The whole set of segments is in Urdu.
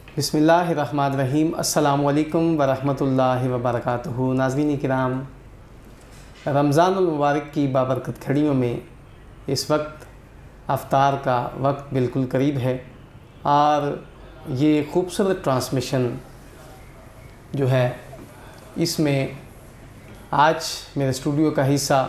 बिस्मिल्लाहिर्रहमानिर्रहीम। अस्सलामु अलैकुम वरहमतुल्लाहि वबरकातुहू। नाज़रीन किराम, रमज़ानुल मुबारक की बाबरकत घड़ियों में इस वक्त अफ्तार का वक्त बिल्कुल करीब है और ये ख़ूबसूरत ट्रांसमिशन जो है इसमें आज मेरे स्टूडियो का हिस्सा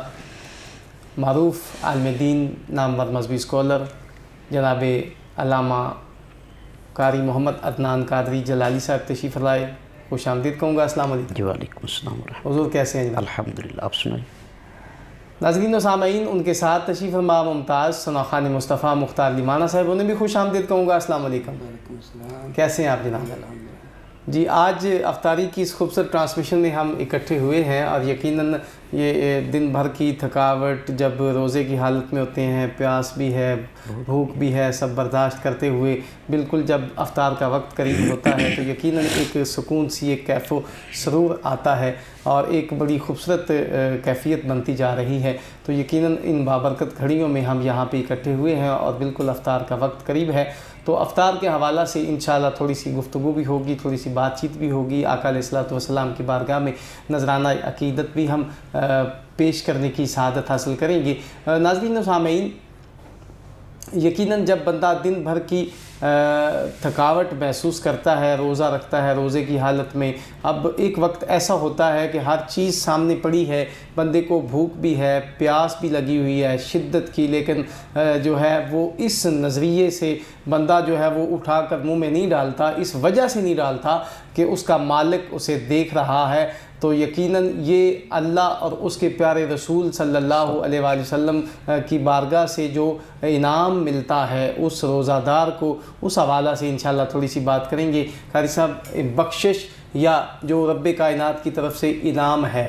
मारूफ़ आलिम दीन नामवर मज़हबी स्कॉलर जनाब अल्लामा कारी मोहम्मद अदनान कादरी जलाली साहब तशरीफ़ लाए। खुश आमदीद कहूँगा। अस्सलाम वालेकुम। जी वालेकुम अस्सलाम। हुज़ूर कैसे हैं? अल्हम्दुलिल्लाह, आप सुनाइए। नाज़रीन व सामईन, उनके साथ तशरीफ़ फरमा मुमताज़ सनाखान मुस्तफ़ा मुख्तार लिमाना साहब, उन्हें भी खुश आमदीद कहूँगा। अस्सलाम वालेकुम। कैसे हैं आप जनाब? जी, आज अफ्तारी की इस खूबसूरत ट्रांसमिशन में हम इकट्ठे हुए हैं और यकीनन ये दिन भर की थकावट, जब रोज़े की हालत में होते हैं, प्यास भी है, भूख भी है, सब बर्दाश्त करते हुए बिल्कुल जब अफ्तार का वक्त करीब होता है तो यकीनन एक सुकून सी, एक कैफ़ो सरूर आता है और एक बड़ी खूबसूरत कैफियत बनती जा रही है। तो यकीनन इन बाबरकत घड़ियों में हम यहाँ पे इकट्ठे हुए हैं और बिल्कुल अफ्तार का वक्त करीब है। तो अफ्तार के हवाला से इंशाअल्लाह थोड़ी सी गुफ्तगू भी होगी, थोड़ी सी बातचीत भी होगी। आका अलैहिस्सलातु वस्सलाम की बारगाह में नजराना अकीदत भी हम पेश करने की सआदत हासिल करेंगे। नाज़रीन व सामईन, यकीनन जब बंदा दिन भर की थकावट महसूस करता है, रोज़ा रखता है, रोज़े की हालत में, अब एक वक्त ऐसा होता है कि हर चीज़ सामने पड़ी है, बंदे को भूख भी है, प्यास भी लगी हुई है शिद्दत की, लेकिन जो है वो इस नज़रिए से बंदा जो है वो उठा कर मुँह में नहीं डालता, इस वजह से नहीं डालता कि उसका मालिक उसे देख रहा है। तो यकीनन ये अल्लाह और उसके प्यारे रसूल सल्लल्लाहु अलैहि वसल्लम की बारगाह से जो इनाम मिलता है उस रोज़ादार को, उस हवाला से इंशाअल्लाह थोड़ी सी बात करेंगे। कारी साहब, बख्शिश या जो रब्बे कायनात की तरफ से इनाम है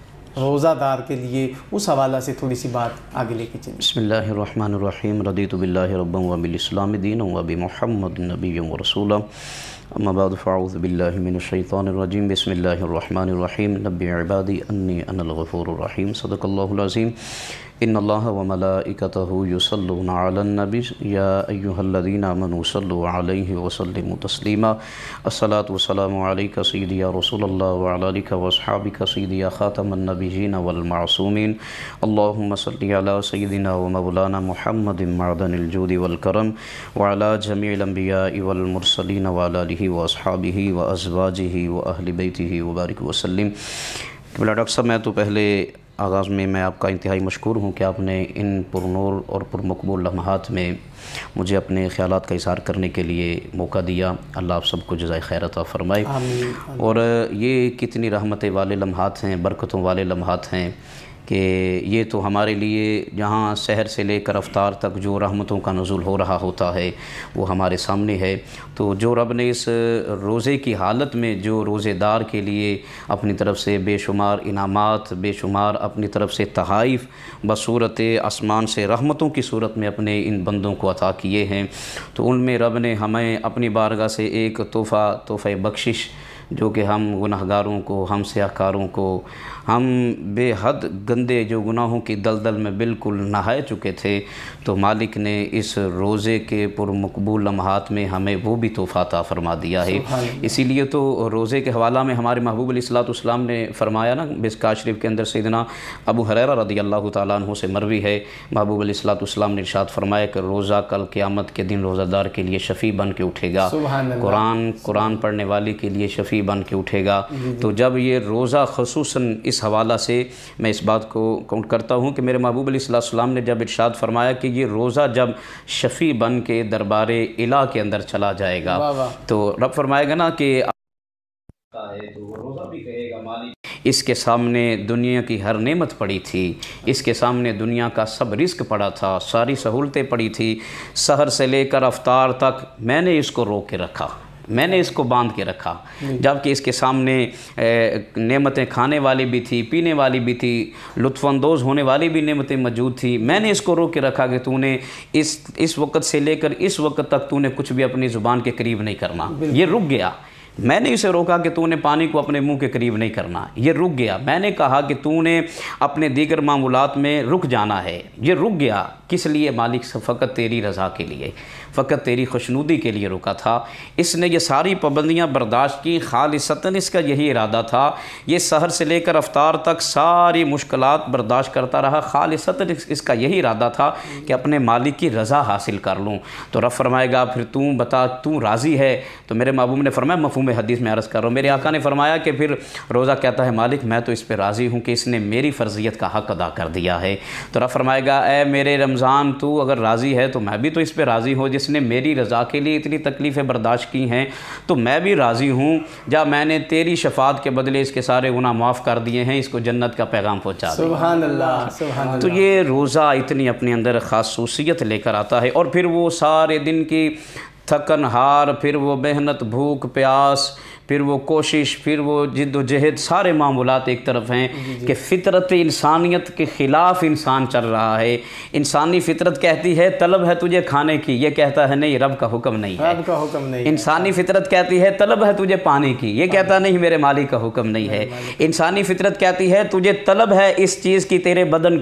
रोज़ादार के लिए, उस हवाला से थोड़ी सी बात आगे लेके चलिए। बिस्मिल्लाहिर्रहमानिर्रहीम। रदीतु बिल्लाहि रब्बन व बिल इस्लामि दीनन व बि मुहम्मदिन नबिय्यन व रसूला। अम्मा बाद फ़अऊज़ु बिल्लाहि मिनश शैतानिर रजीम। बिस्मिल्लाहिर्रहमानिर्रहीम। नब्बि इबादी अन्नी अनल गफ़ूरुर रहीम। सदक़ल्लाहुल अज़ीम। इन्नल्लाह व मलाइकतहु युसल्लूना अलन नबी या अय्युहल्लज़ीना आमनू सल्लु अलैहि व सल्लिमू तस्लीमा। अस्सलातु वस्सलामु अलैका सय्यदी या रसूलल्लाह व अला आलिका व अस्हाबिका सय्यदी या खातमन नबिय्यीन वल मासूमीन। अल्लाहुम्मा सल्लि अला सय्यदिना व मौलाना मुहम्मदिन मअदनिल जूदि वल करम व अला जमीइल अंबियाइ वल मुरसलीन व अला आलिहि व अस्हाबिहि व अज़वाजिहि व अहलि बैतिहि व बारिक व सल्लिम। डॉक्टर साहब, मैं तो पहले आगाज़ में मैं आपका इंतहाई मशकूर हूँ कि आपने इन पुरनूर और पुरमकबूल लम्हात में मुझे अपने ख़यालात का इज़हार करने के लिए मौका दिया। अल्लाह आप सबको जज़ाए खैर अता फ़रमाए। और ये कितनी रहमतें वाले लम्हात हैं, बरकतों वाले लम्हात हैं कि ये तो हमारे लिए जहाँ सहर से लेकर अफ्तार तक जो रहमतों का नुज़ूल हो रहा होता है वो हमारे सामने है। तो जो रब ने इस रोज़े की हालत में जो रोज़ेदार के लिए अपनी तरफ से बेशुमार इनामात, बेशुमार अपनी तरफ से तहाइफ़ बसूरत आसमान से रहमतों की सूरत में अपने इन बंदों को अता किए हैं, तो उनमें रब ने हमें अपनी बारगाह से एक तोहफ़ा बख्शिश, जो कि हम गुनाहगारों को, हम सियाहकारों को, हम बेहद गंदे जो गुनाहों की दलदल में बिल्कुल नहाए चुके थे, तो मालिक ने इस रोज़े के पुरमकबूल लम्हात में हमें वो भी तोहफ़ा अता फरमा दिया है। इसीलिए तो रोज़े के हवाला में हमारे महबूब अलैहिस्सलातु वस्सलाम ने फरमाया ना, मिस्कात शरीफ के अंदर सैयदना अबू हुरैरा रज़ियल्लाहु ताला अन्हु से मरवी है, महबूब अलैहिस्सलातु वस्सलाम ने इरशाद फरमाया कि रोज़ा कल क़यामत के दिन रोज़ादार के लिए शफ़ी बन के उठेगा, कुरान पढ़ने वाले के लिए शफ़ी बन के उठेगा। तो जब ये रोज़ा ख़ुसूसन इस हवाला से मैं इस बात को काउंट करता हूँ कि मेरे महबूब अलैहिस्सलाम ने जब इरशाद फरमाया कि ये रोज़ा जब शफ़ी बन के दरबारे इला के अंदर चला जाएगा, तो रब फरमाएगा ना कि तो वो रोज़ा भी कहेगा मालिक, इसके सामने दुनिया की हर नेमत पड़ी थी, इसके सामने दुनिया का सब रिस्क पड़ा था, सारी सहूलतें पड़ी थी, सहर से लेकर अफ्तार तक मैंने इसको रोक के रखा, मैंने इसको बांध के रखा, जबकि इसके सामने नेमतें खाने वाली भी थी, पीने वाली भी थी, लुत्फ़अंदोज़ होने वाली भी नेमतें मौजूद थी। मैंने इसको रोक के रखा कि तूने इस वक्त से लेकर इस वक्त तक तूने कुछ भी अपनी ज़ुबान के करीब नहीं करना, ये रुक गया। मैंने इसे रोका कि तूने पानी को अपने मुंह के करीब नहीं करना, ये रुक गया। मैंने कहा कि तूने अपने दीगर मामूलात में रुक जाना है, ये रुक गया। किस लिए मालिक? फ़कत तेरी रज़ा के लिए, फ़कत तेरी खुशनुदी के लिए रुका था। इसने ये सारी पाबंदियाँ बर्दाश्त की, खालिसतन इसका यही इरादा था। ये सहर से लेकर अफ्तार तक सारी मुश्किलात बर्दाश्त करता रहा, खालिसतन इसका यही इरादा था कि अपने मालिक की रज़ा हासिल कर लूँ। तो रब फरमाएगा फिर तू बता, तू राज़ी है? तो मेरे महबूब ने फरमाया, मफ़हूम हदीस में अर्ज़ कर रहा हूँ, मेरे आका ने फरमाया कि फिर रोज़ा कहता है मालिक मैं तो इस पर राज़ी हूँ कि इसने मेरी फ़र्ज़ियत का हक़ अदा कर दिया है। तो रब फरमाएगा ए मेरे रमज़ान, तू अगर राज़ी है तो मैं भी तो इस पर राज़ी हूँ। जिसने मेरी रज़ा के लिए इतनी तकलीफ़ें बर्दाश्त की हैं तो मैं भी राज़ी हूँ। जा मैंने तेरी शफ़ात के बदले इसके सारे गुनाह माफ़ कर दिए हैं, इसको जन्नत का पैगाम पहुँचा दिया। सुभान अल्लाह, सुभान अल्लाह। तो ये रोज़ा इतनी अपने अंदर ख़ासूसियत लेकर आता है। और फिर वो सारे दिन की थकन हार, फिर वो मेहनत, भूख प्यास, फिर वो कोशिश, फिर वो जिद्दोजहद, सारे मामूलात एक तरफ हैं कि फ़ितरत इंसानियत के ख़िलाफ़ इंसान चल रहा है। इंसानी फ़ितरत कहती है तलब है तुझे खाने की, ये कहता है नहीं रब का हुक्म नहीं है, रब का हुक्म नहीं। इंसानी फ़ितरत कहती है तलब है तुझे पानी की, ये कहता नहीं मेरे मालिक का हुक्म नहीं है। इंसानी फ़ितरत कहती है तुझे तलब है इस चीज़ की, तेरे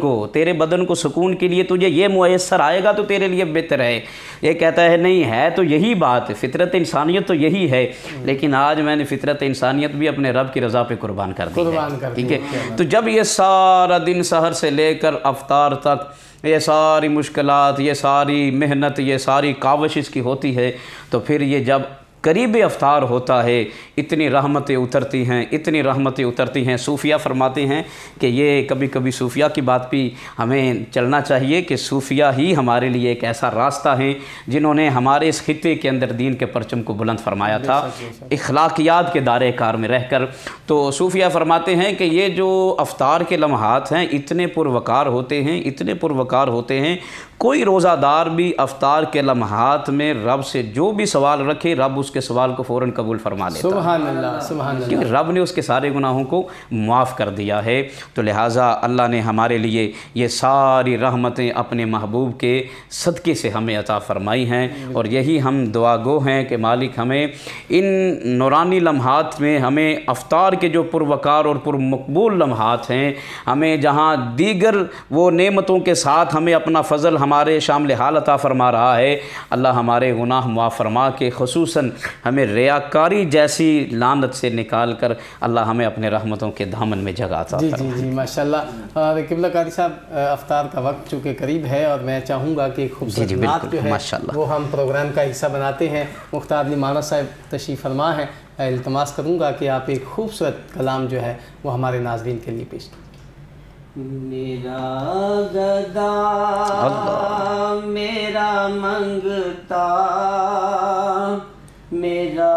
बदन को सुकून के लिए तुझे ये मुयस्सर आएगा तो तेरे लिए बेहतर है, ये कहता है नहीं है। तो यही बात फ़ितरत इंसानियत तो यही है। लेकिन आज मैंने फ़ितरत इंसानियत भी अपने रब की रज़ा पे कुर्बान कर दी है, ठीक है। तो जब ये सारा दिन सहर से लेकर अफ्तार तक ये सारी मुश्किलात, ये सारी मेहनत, ये सारी काविश इसकी होती है, तो फिर ये जब करीब अफ्तार होता है इतनी रहमतें उतरती हैं, इतनी रहमतें उतरती हैं। सूफिया फरमाते हैं कि ये कभी कभी सूफिया की बात भी हमें चलना चाहिए कि सूफिया ही हमारे लिए एक ऐसा रास्ता है जिन्होंने हमारे इस खित्ते के अंदर दीन के परचम को बुलंद फरमाया था इखलाकियात के दायरे कार में रहकर। तो सूफिया फरमाते हैं कि ये जो अफ्तार के लम्हात हैं इतने पुरवकार होते हैं, इतने पुरवकार होते हैं, कोई रोज़ादार भी अफ्तार के लम्हात में रब से जो भी सवाल रखे रब उसके सवाल को फ़ौरन कबूल फरमा लेता है। सुभान अल्लाह, सुभान अल्लाह। क्योंकि रब ने उसके सारे गुनाहों को माफ़ कर दिया है। तो लिहाजा अल्लाह ने हमारे लिए ये सारी रहमतें अपने महबूब के सदक़े से हमें अता फ़रमाई हैं। और यही हम दुआ गो हैं कि मालिक हमें इन नूरानी लम्हात में, हमें अफ्तार के जो पुरवकार और पुरमकबूल लम्हात हैं, हमें जहाँ दीगर वो नेमतों के साथ हमें अपना फ़ज़ल हमारे शामिल हाल अता फ़रमा रहा है, अल्लाह हमारे गुनाह माफ़ फरमा के खुसूसन हमें रियाकारी जैसी लानत से निकाल कर अल्लाह हमें अपने रहमतों के दामन में जगह अता फरमाए। जी माशाल्लाह। और क़िबला कारी साहब, अफ्तार का वक्त चूँकि करीब है और मैं चाहूँगा कि खूबसूरत नात जो है वो हम प्रोग्राम का हिस्सा बनाते हैं। मुख्तार लिमाना साहब तशरीफ़ फरमा है, इल्तमास करूँगा कि आप एक खूबसूरत कलाम जो है वो हमारे नाज़रीन के लिए पेश करें। मेरा गदा मेरा मंगता मेरा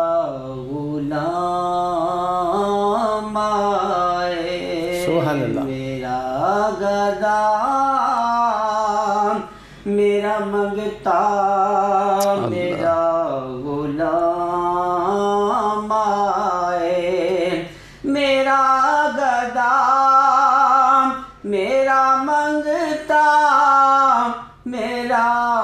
गुलाम आए, सुभान अल्लाह। मेरा गदा मेरा मंगता मेरा गुलाम आए, मेरा गदा मेरा मंगता मेरा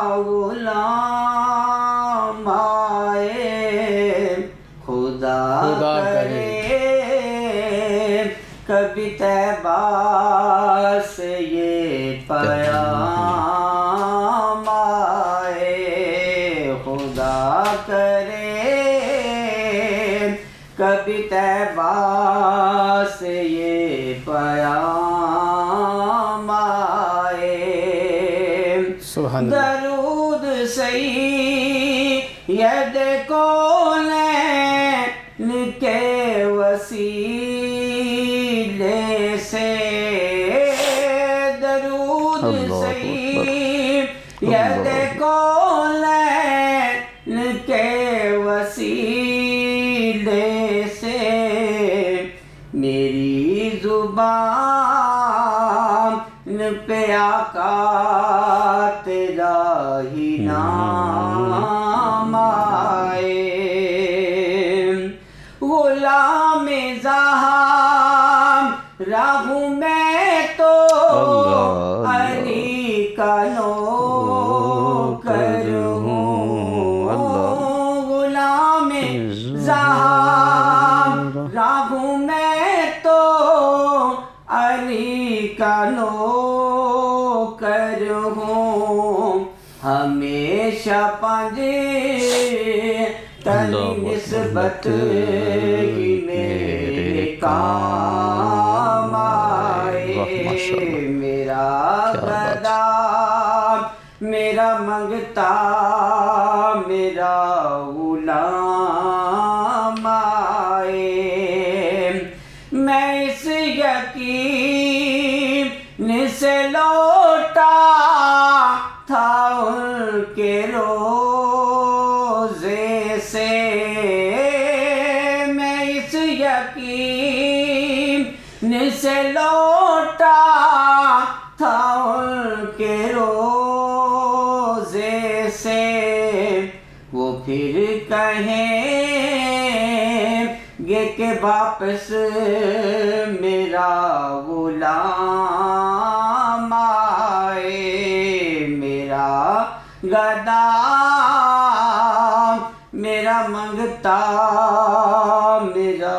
गुलाम आए, खुदा करे कभी तैबा से ये पैगाम आए, खुदा करे कभी तैबा से ये पैगाम आए, दरूद सैयद कौनैन के वसीले से, दरूद सैयद कौनैन के वसीले से, मेरी ज़ुबान पे आका तेरा ही नाम आए, गुलाम ज़हरा हूँ मैं तो अली का नौकर हूँ, गुलाम ज़हरा ہمیشہ پانجے تنی نسبت ہی میرے کام آئے میرا گدا میرا منگتا میرا غلام آئے میں اس یقین سے لوٹا تھا ان کے روزے سے میں اس یقین سے لوٹا تھا ان کے روزے سے وہ پھر کہیں گے کہ واپس میرا غلام آئے میرا گدا میرا منگتا میرا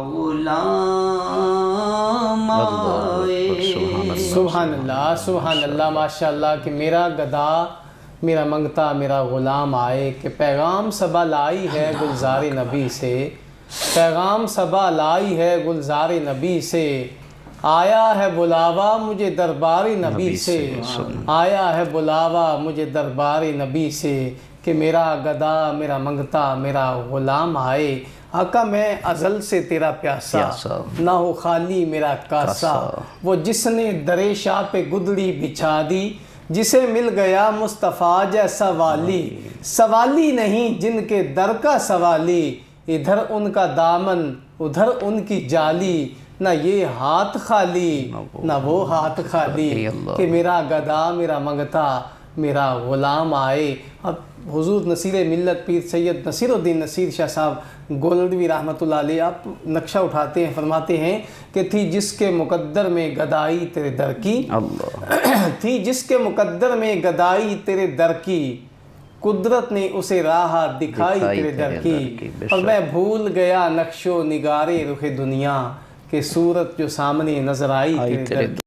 غلام آئے سبحان اللہ سبحان اللہ ماشاءاللہ کہ میرا گدا میرا منگتا میرا غلام آئے کہ پیغام صبا لائی ہے گلزار نبی سے پیغام صبا لائی ہے گلزار نبی سے آیا ہے بلاوا مجھے دربار نبی سے آیا ہے بلاوا مجھے دربار نبی سے کہ میرا گدا میرا منگتا میرا غلام آئے آقا میں ازل سے تیرا پیاسا نہ ہو خالی میرا کاسا وہ جس نے درِ شاہ پہ گدڑی بچھا دی جسے مل گیا مصطفیٰ جیسا والی سوالی نہیں جن کے در کا سوالی ادھر ان کا دامن ادھر ان کی جالی نہ یہ ہاتھ خالی نہ وہ ہاتھ خالی کہ میرا گدا میرا منگتا میرا غلام آئے اب حضور نصیر ملت پیر سید نصیر الدین نصیر شاہ صاحب گولڈوی رحمۃ اللہ علیہ آپ نقشہ اٹھاتے ہیں فرماتے ہیں کہ تھی جس کے مقدر میں گدائی تیرے در کی تھی جس کے مقدر میں گدائی تیرے در کی قدرت نے اسے راہ دکھائی تیرے در کی اور میں بھول گیا نقش و نگارے رخ دنیا کہ صورت جو سامنے نظر آئی تیرے در کی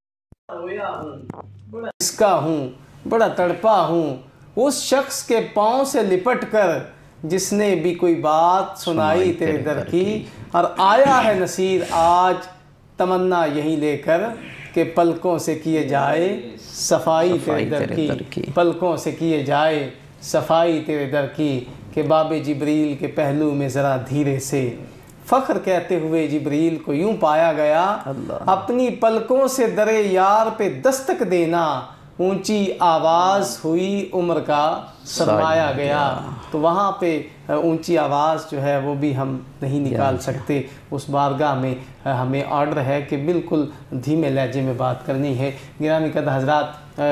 اس کا ہوں بڑا تڑپا ہوں اس شخص کے پاؤں سے لپٹ کر جس نے بھی کوئی بات سنائی تیرے در کی اور آیا ہے نصیر آج تمنا یہی لے کر کہ پلکوں سے کیے جائے صفائی تیرے در کی پلکوں سے کیے جائے صفائی تیرے در کی کہ باب جبریل کے پہلو میں ذرا دھیرے سے فخر کہتے ہوئے جبریل کو یوں پایا گیا اپنی پلکوں سے در یار پہ دستک دینا اونچی آواز ہوئی عمر کا سرمایا گیا تو وہاں پہ اونچی آواز جو ہے وہ بھی ہم نہیں نکال سکتے اس بارگاہ میں ہمیں آرڈر ہے کہ بالکل دھیمے لہجے میں بات کرنی ہے گرامی قدر حضرات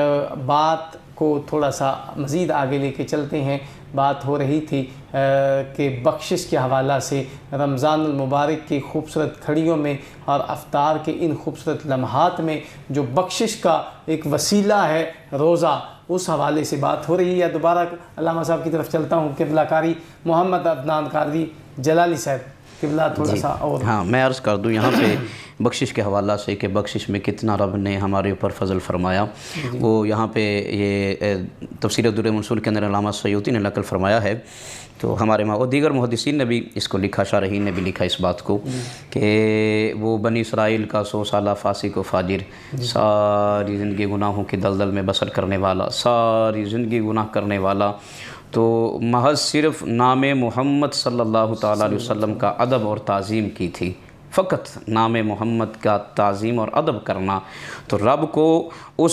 بات کو تھوڑا سا مزید آگے لے کے چلتے ہیں بات ہو رہی تھی کہ بخشش کے حوالہ سے رمضان المبارک کی خوبصورت کھڑیوں میں اور افطار کے ان خوبصورت لمحات میں جو بخشش کا ایک وسیلہ ہے روزہ اس حوالے سے بات ہو رہی ہے دوبارہ علامہ صاحب کی طرف چلتا ہوں قبلہ کاری محمد عدنان قادری جلالی صاحب قبلہ تھوڑا سا اور ہاں میں عرض کر دوں یہاں پہ بخشش کے حوالہ سے کہ بخشش میں کتنا رب نے ہمارے اوپر فضل فرمایا وہ یہاں پہ یہ تفسیر در منصور کے اندر علامہ سیوطی نے نقل فرمایا ہے تو ہمارے اور دیگر محدثین نے بھی اس کو لکھا شارحین نے بھی لکھا اس بات کو کہ وہ بنی اسرائیل کا 100 سالہ فاسق و فاجر ساری زندگی گناہوں کے دلدل میں بسر کرنے والا ساری زندگی گناہ کرنے والا تو محض صرف نام محمد صلی اللہ تعالیٰ علیہ وسلم کا ادب اور تعظیم کی تھی فقط نام محمد کا تعظیم اور ادب کرنا تو رب کو اس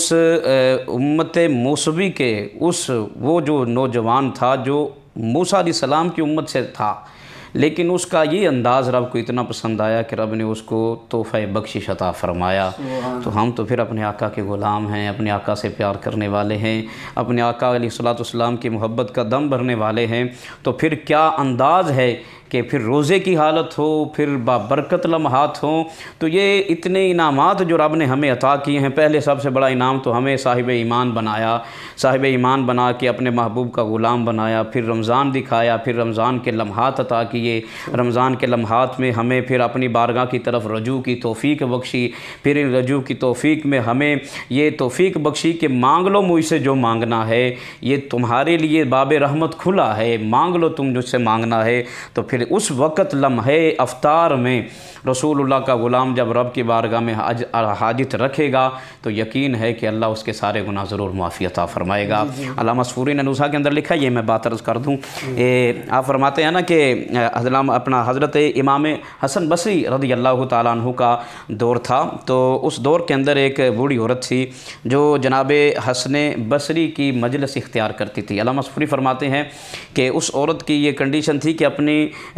امت موسوی کے وہ جو نوجوان تھا جو موسیٰ علیہ السلام کی امت سے تھا لیکن اس کا یہ انداز رب کو اتنا پسند آیا کہ رب نے اس کو تحفہ بخشش عطا فرمایا تو ہم تو پھر اپنے آقا کے غلام ہیں اپنے آقا سے پیار کرنے والے ہیں اپنے آقا علیہ الصلوۃ والسلام کی محبت کا دم بھرنے والے ہیں تو پھر کیا انداز ہے کہ پھر روزے کی حالت ہو، پھر بابرکت لمحات ہوں، تو یہ اتنے انعامات جو رب نے ہمیں عطا کیے ہیں۔ پہلے سب سے بڑا انعام تو ہمیں صاحب ایمان بنایا، صاحب ایمان بنا کے اپنے محبوب کا غلام بنایا، پھر رمضان دکھایا، پھر رمضان کے لمحات عطا کیے، رمضان کے لمحات میں ہمیں پھر اپنی بارگاہ کی طرف رجوع کی توفیق بخشی، پھر ان رجوع کی توفیق میں ہمیں یہ توفیق بخشی کہ مانگ لو مجھ سے جو مانگنا ہے، یہ تمہارے لیے باب رحمت کھلا ہے، مانگ لو تم مجھ سے مانگنا ہے۔ تو پھر اس وقت لمحے افطار میں رسول اللہ کا غلام جب رب کی بارگاہ میں حاجت رکھے گا تو یقین ہے کہ اللہ اس کے سارے گناہ ضرور معافی عطا فرمائے گا۔ علامہ سفوری نے نوزہ کے اندر لکھا ہے، یہ میں بات عرض کر دوں، آپ فرماتے ہیں نا کہ حضرت امام حسن بصری رضی اللہ تعالیٰ عنہ کا دور تھا، تو اس دور کے اندر ایک بوڑھی عورت تھی جو جناب حسن بصری کی مجلس اختیار کرتی تھی۔ علامہ سفوری فرماتے ہیں کہ اس عورت کی یہ کنڈیشن تھی کہ اپنی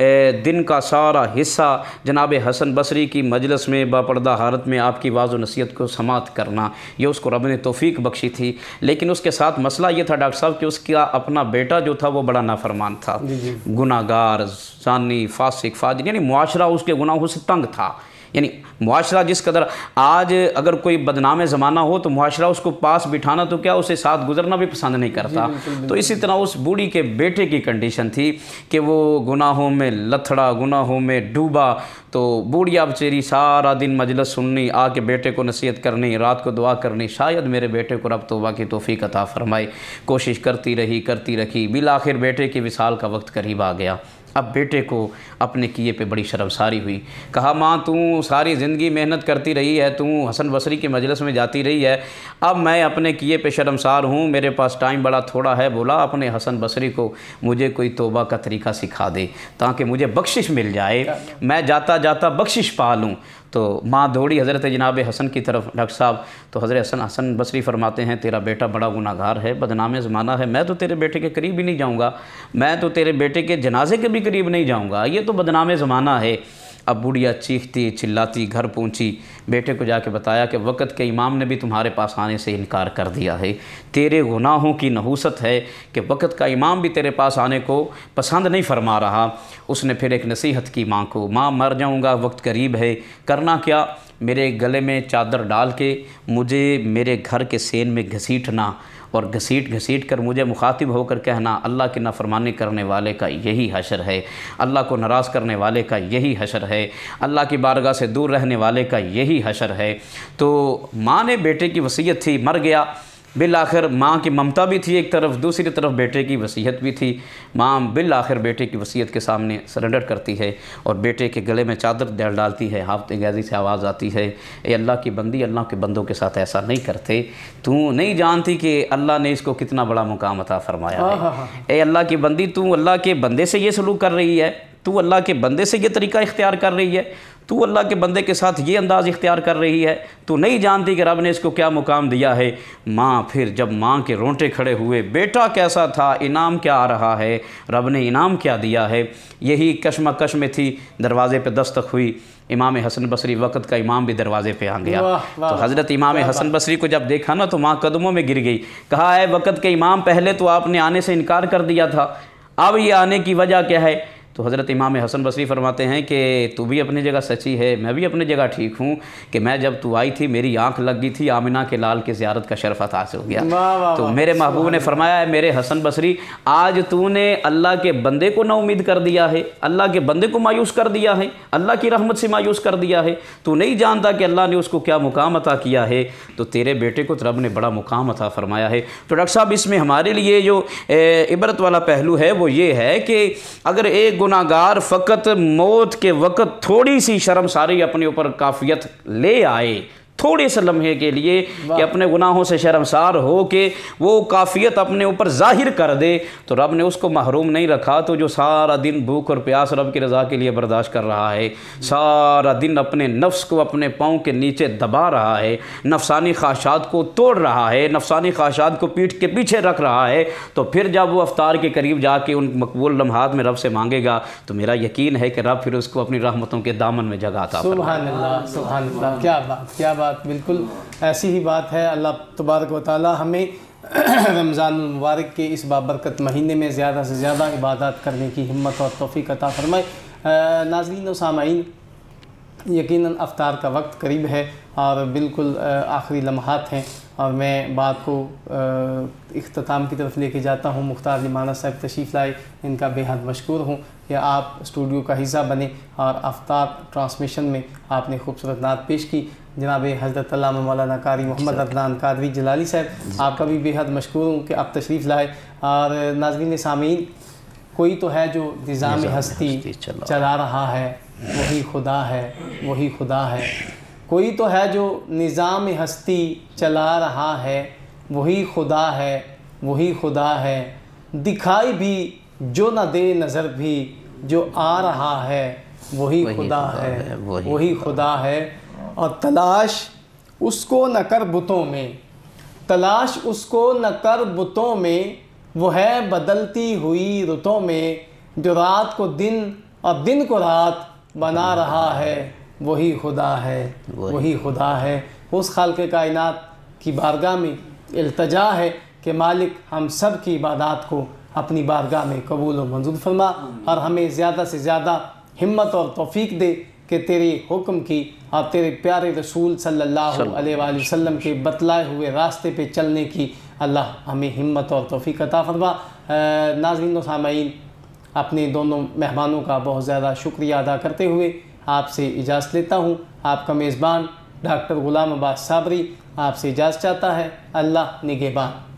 دن کا سارا حصہ جناب حسن بصری کی مجلس میں باپردہ حالت میں آپ کی واعظ و نصیحت کو سماعت کرنا، یہ اس کو رب نے توفیق بخشی تھی۔ لیکن اس کے ساتھ مسئلہ یہ تھا ڈاکٹر صاحب کہ اس کا اپنا بیٹا جو تھا وہ بڑا نافرمان تھا، گناہ گار، زانی، فاسق، فاجر، یعنی معاشرہ اس کے گناہوں سے تنگ تھا۔ یعنی معاشرہ جس قدر آج اگر کوئی بدنام زمانہ ہو تو معاشرہ اس کو پاس بٹھانا تو کیا اسے ساتھ گزرنا بھی پسند نہیں کرتا۔ تو اسی طرح اس بوڑھی کے بیٹے کی کنڈیشن تھی کہ وہ گناہوں میں لتھڑا، گناہوں میں ڈوبا، تو بوڑھیا بچیری سارا دن مجلس سننی، آ کے بیٹے کو نصیحت کرنی، رات کو دعا کرنی، شاید میرے بیٹے کو رب توبہ کی توفیق عطا فرمائے۔ کوشش کرتی رہی، بالآخر بیٹے کے وصال کا وقت قریب آ گیا۔ اب بیٹے کو اپنے کیے پہ بڑی شرمساری ہوئی۔ کہا ماں تو ساری زندگی محنت کرتی رہی ہے، تو حسن بصری کی مجلس میں جاتی رہی ہے، اب میں اپنے کیے پہ شرمسار ہوں، میرے پاس ٹائم بڑا تھوڑا ہے، بولا اپنے حسن بصری کو مجھے کوئی توبہ کا طریقہ سکھا دے تاکہ مجھے بخشش مل جائے، میں جاتا جاتا بخشش پا لوں۔ تو ماں دوڑی حضرت جناب حسن کی طرف، ڈاکٹر صاحب تو حضرت حسن بصری فرماتے ہیں تیرا بیٹا بڑا گناہ گار ہے، بدنام زمانہ ہے، میں تو تیرے بیٹے کے قریب ہی نہیں جاؤں گا، میں تو تیرے بیٹے کے جنازے کے بھی قریب نہیں جاؤں گا، یہ تو بدنام زمانہ ہے۔ اب بوڑھیا چیختی چلاتی گھر پہنچی، بیٹے کو جا کے بتایا کہ وقت کے امام نے بھی تمہارے پاس آنے سے انکار کر دیا ہے، تیرے گناہوں کی نحوست ہے کہ وقت کا امام بھی تیرے پاس آنے کو پسند نہیں فرما رہا۔ اس نے پھر ایک نصیحت کی ماں کو، ماں مر جاؤں گا، وقت قریب ہے، کرنا کیا، میرے گلے میں چادر ڈال کے مجھے میرے گھر کے سین میں گھسیٹنا، اور گھسیٹ کر مجھے مخاطب ہو کر کہنا اللہ کی نافرمانی کرنے والے کا یہی حشر ہے، اللہ کو ناراض کرنے والے کا یہی حشر ہے، اللہ کی بارگاہ سے دور رہنے والے کا یہی حشر ہے۔ تو ماں نے بیٹے کی وصیت تھی، مر گیا، بالآخر ماں کی ممتا بھی تھی ایک طرف، دوسری طرف بیٹے کی وصیت بھی تھی۔ ماں بالآخر بیٹے کی وصیت کے سامنے سرنڈر کرتی ہے اور بیٹے کے گلے میں چادر ڈالتی ہے، حافظ غازی سے آواز آتی ہے، اے اللہ کی بندی، اللہ کے بندوں کے ساتھ ایسا نہیں کرتے، تو نہیں جانتی کہ اللہ نے اس کو کتنا بڑا مقام عطا فرمایا ہے۔ اے اللہ کی بندی، تو اللہ کے بندے سے یہ سلوک کر رہی ہے، تو اللہ کے بندے سے یہ طریقہ اختیار کر رہی ہے، تو اللہ کے بندے کے ساتھ یہ انداز اختیار کر رہی ہے، تو نہیں جانتی کہ رب نے اس کو کیا مقام دیا ہے۔ ماں پھر جب ماں کے رونٹے کھڑے ہوئے، بیٹا کیسا تھا، انعام کیا آ رہا ہے، رب نے انعام کیا دیا ہے، یہی کشمکش میں تھی، دروازے پہ دستک ہوئی، امام حسن بصری وقت کا امام بھی دروازے پہ آ گیا۔ تو حضرت امام حسن بصری کو جب دیکھا نا تو ماں قدموں میں گر گئی، کہا اے وقت کے امام، پہلے تو آپ نے آنے سے انکار کر دیا تھا، اب یہ آنے کی وجہ کیا ہے؟ تو حضرت امام حسن بصری فرماتے ہیں کہ تو بھی اپنی جگہ سچی ہے، میں بھی اپنی جگہ ٹھیک ہوں کہ میں جب تو آئی تھی میری آنکھ لگ گئی تھی، آمنہ کے لال کی زیارت کا شرف عطا ہو گیا۔ تو میرے محبوب نے فرمایا ہے میرے حسن بصری، آج تو نے اللہ کے بندے کو نا امید کر دیا ہے، اللہ کے بندے کو مایوس کر دیا ہے، اللہ کی رحمت سے مایوس کر دیا ہے، تو نہیں جانتا کہ اللہ نے اس کو کیا مقام عطا کیا ہے، تو تیرے بیٹے کو رب نے بڑا مقام عطا فرمایا ہے۔ تو ڈاکٹر صاحب اس میں ہمارے لیے جو عبرت والا پہلو ہے وہ یہ ہے کہ اگر ایک گناہ گار فقط موت کے وقت تھوڑی سی شرمساری اپنے اوپر کافیت لے آئے، تھوڑے سے لمحے کے لیے کہ اپنے گناہوں سے شرمسار ہو کے وہ کافیت اپنے اوپر ظاہر کر دے، تو رب نے اس کو محروم نہیں رکھا۔ تو جو سارا دن بھوک اور پیاس رب کی رضا کے لیے برداشت کر رہا ہے، سارا دن اپنے نفس کو اپنے پاؤں کے نیچے دبا رہا ہے، نفسانی خواہشات کو توڑ رہا ہے، نفسانی خواہشات کو پیٹھ کے پیچھے رکھ رہا ہے، تو پھر جب وہ افطار کے قریب جا کے ان مقبول لمحات میں رب سے مانگے گا تو میرا یقین ہے کہ رب پھر اس کو اپنی رحمتوں کے دامن میں جگہ عطا فرمائے گا۔ سبحان اللہ، سبحان اللہ، کیا بات، کیا بات، بالکل ایسی ہی بات ہے۔ اللہ تبارک و تعالی ہمیں رمضان المبارک کے اس بابرکت مہینے میں زیادہ سے زیادہ عبادات کرنے کی ہمت اور توفیق عطا فرمائے۔ ناظرین و سامعین، یقیناً افطار کا وقت قریب ہے اور بالکل آخری لمحات ہیں، اور میں بات کو اختتام کی طرف لے کے جاتا ہوں۔ مختار لیمانہ صاحب تشریف لائے، ان کا بے حد مشکور ہوں کہ آپ اسٹوڈیو کا حصہ بنے اور افطار ٹرانسمیشن میں آپ نے خوبصورت نعت پیش کی۔ جناب حضرت علامہ مولانا قاری محمد عدنان قادری جلالی صاحب، آپ کا بھی بے حد مشکور ہوں کہ آپ تشریف لائے۔ اور ناظرین سامعین، کوئی تو ہے جو نظام ہستی چلا رہا ہے، وہی خدا ہے، وہی خدا ہے۔ کوئی تو ہے جو نظام ہستی چلا رہا ہے، وہی خدا ہے، وہی خدا ہے۔ دکھائی بھی جو نہ دے نظر بھی، جو آ رہا ہے وہی خدا ہے، وہی خدا ہے۔ اور تلاش اس کو نہ کر بتوں میں، تلاش اس کو نہ کر بتوں میں، وہ ہے بدلتی ہوئی رتوں میں۔ جو رات کو دن اور دن کو رات بنا رہا ہے، وہی خدا ہے، وہی خدا ہے۔ اس خالق کائنات کی بارگاہ میں التجا ہے کہ مالک ہم سب کی عبادات کو اپنی بارگاہ میں قبول و منظور فرما، اور ہمیں زیادہ سے زیادہ ہمت اور توفیق دے کہ تیرے حکم کی اور تیرے پیارے رسول صلی اللہ علیہ وآلہ وسلم کے بتلائے ہوئے راستے پہ چلنے کی اللہ ہمیں ہمت اور توفیق عطا فرما۔ ناظرین و سامعین، اپنے دونوں مہمانوں کا بہت زیادہ شکریہ ادا کرتے ہوئے آپ سے اجازت لیتا ہوں۔ آپ کا میزبان ڈاکٹر غلام عباس صابری آپ سے اجازت چاہتا ہے۔ اللہ نگہبان۔